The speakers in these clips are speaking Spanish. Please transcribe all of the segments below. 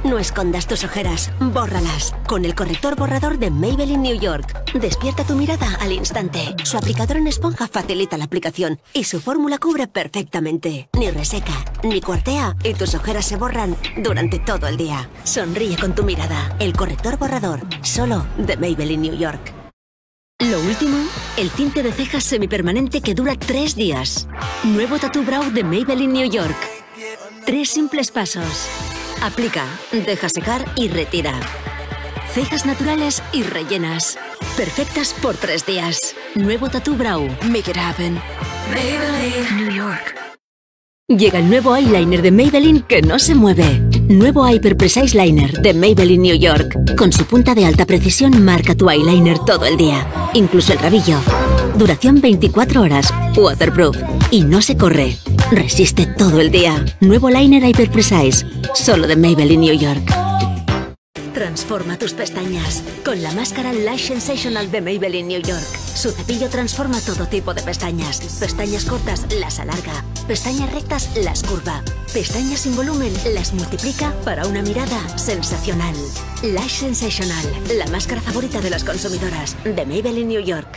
No escondas tus ojeras, bórralas. Con el corrector borrador de Maybelline New York. Despierta tu mirada al instante. Su aplicador en esponja facilita la aplicación y su fórmula cubre perfectamente. Ni reseca, ni cuartea y tus ojeras se borran durante todo el día. Sonríe con tu mirada. El corrector borrador, solo de Maybelline New York. Lo último, el tinte de cejas semipermanente que dura 3 días. Nuevo Tattoo Brow de Maybelline New York. 3 simples pasos. Aplica, deja secar y retira. Cejas naturales y rellenas. Perfectas por 3 días. Nuevo Tattoo Brow. Make it happen. Maybelline New York. Llega el nuevo eyeliner de Maybelline que no se mueve. Nuevo Hyper Precise Liner de Maybelline New York. Con su punta de alta precisión marca tu eyeliner todo el día. Incluso el rabillo. Duración 24 horas. Waterproof. Y no se corre. Resiste todo el día. Nuevo liner Hyper Precise. Solo de Maybelline New York. Transforma tus pestañas con la máscara Lash Sensational de Maybelline New York. Su cepillo transforma todo tipo de pestañas. Pestañas cortas las alarga. Pestañas rectas las curva. Pestañas sin volumen las multiplica para una mirada sensacional. Lash Sensational, la máscara favorita de las consumidoras de Maybelline New York.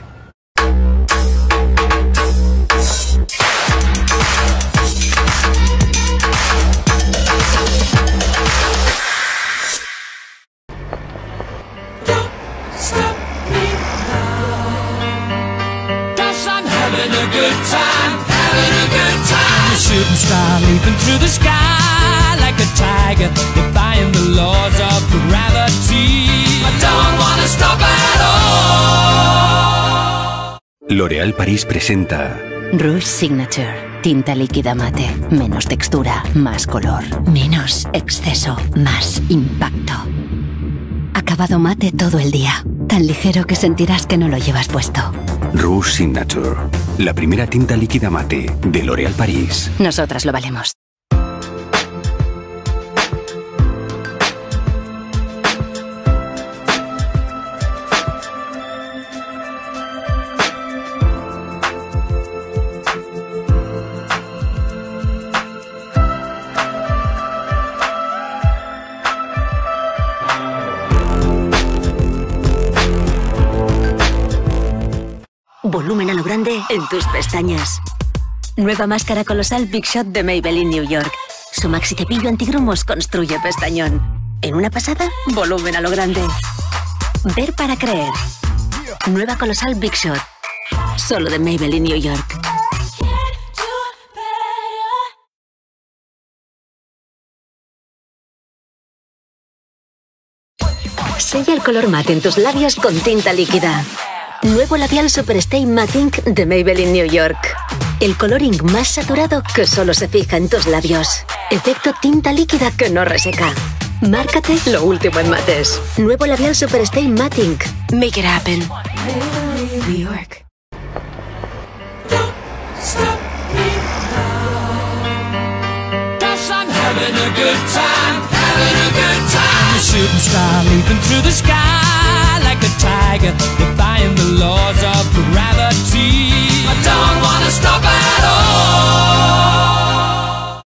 Shooting star leaping through the sky like a tiger, defying the laws of gravity. I don't wanna stop at all. L'Oréal París presenta Rouge Signature. Tinta líquida mate. Menos textura, más color. Menos exceso, más impacto. Acabado mate todo el día. Tan ligero que sentirás que no lo llevas puesto. Rouge Signature, la primera tinta líquida mate de L'Oréal París. Nosotras lo valemos. Volumen a lo grande en tus pestañas. Nueva máscara colosal Big Shot de Maybelline New York. Su maxi cepillo antigrumos construye pestañón. En una pasada, volumen a lo grande. Ver para creer. Nueva colosal Big Shot. Solo de Maybelline New York. Sella el color mate en tus labios con tinta líquida. Nuevo labial Super Stay Matte Ink de Maybelline New York. El coloring más saturado que solo se fija en tus labios. Efecto tinta líquida que no reseca. Márcate lo último en mates. Nuevo labial Super Stay Matte Ink. Make it happen. Maybelline New York. Cause I'm having a good time.